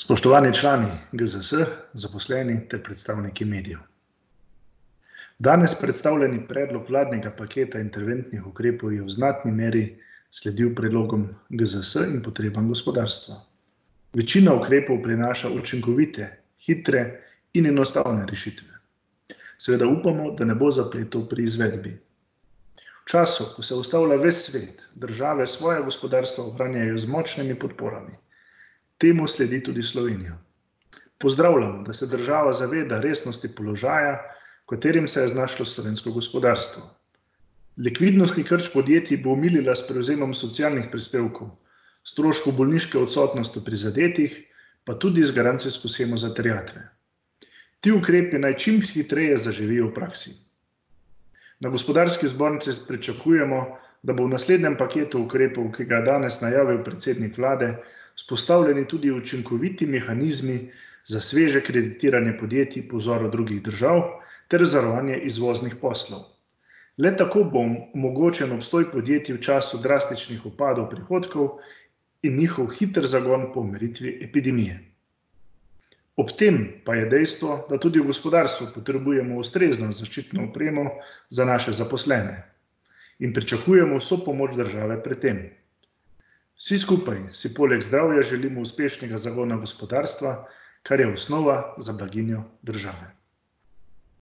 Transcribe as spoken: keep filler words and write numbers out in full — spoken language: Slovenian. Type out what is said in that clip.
Spoštovani člani G Z S, zaposleni ter predstavniki medijev. Danes predstavljeni predlog vladnega paketa interventnih ukrepov je v znatni meri sledil predlogom G Z S in potrebam gospodarstva. Večina ukrepov prinaša učinkovite, hitre in enostavne rešitve. Seveda upamo, da ne bo zapletov pri izvedbi. V času, ko se ustavlja ves svet, države svoje gospodarstvo ohranjajo z močnimi podporami. Temu sledi tudi Slovenija. Pozdravljamo, da se država zaveda resnosti položaja, v katerim se je znašlo slovensko gospodarstvo. Likvidnostni krč podjetij bo omilila s prevzemom socialnih prispevkov, stroškov bolniške odsotnosti prizadetih, pa tudi z garancijsko shemo za terjatve. Ti ukrepi naj čim hitreje zaživijo v praksi. Na gospodarski zbornici pričakujemo, da bo v naslednjem paketu ukrepov, ki ga je danes najavil predsednik vlade, vzpostavljeni tudi učinkoviti mehanizmi za sveže kreditiranje podjetij po vzoru drugih držav ter zavarovanje izvoznih poslov. Le tako bo omogočen obstoj podjetij v času drastičnih upadov prihodkov in njihov hiter zagon po umiritvi epidemije. Ob tem pa je dejstvo, da tudi v gospodarstvu potrebujemo ustrezno zaščitno opremo za naše zaposlene in pričakujemo vso pomoč države pri tem. Vsi skupaj si poleg zdravja želimo uspešnega zagona gospodarstva, kar je osnova za blaginjo države.